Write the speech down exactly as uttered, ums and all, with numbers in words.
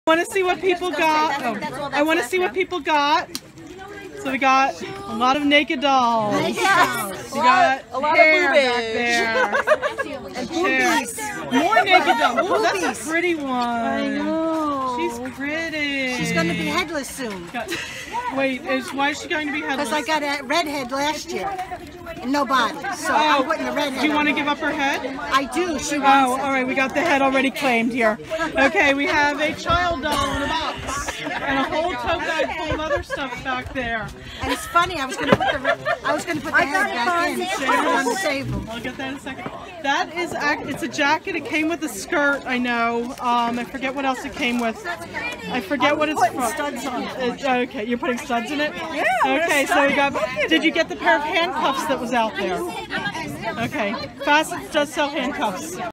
I want to see what people got. Oh, I want to see what people got. So we got a lot of naked dolls. Yes. We got a lot hair of back there. And chairs. More naked dolls. Oh, that's a pretty one. I know. She's pretty. She's going to be headless soon. Wait, is, why is she going to be headless? Because I got a redhead last year. And no body. So oh, I'm putting the redhead. Do you want to on. give up her head? I do. She Oh, wants all right. We got the head already claimed here. Okay, we have a child doll in a box. And a whole tote bag full of other stuff back there. And it's funny, I was going to put the I was going to put the I head got back it, in. Save Put it it. on the table. I'll get that in a second. That is, it's a jacket. It came with a skirt. I know. Um, I forget what else it came with. I forget what it's putting from. studs on it. Uh, okay, you're putting studs in it. Yeah. Okay, so we got. Did you get the pair of handcuffs that was out there? Okay, Facets does sell handcuffs.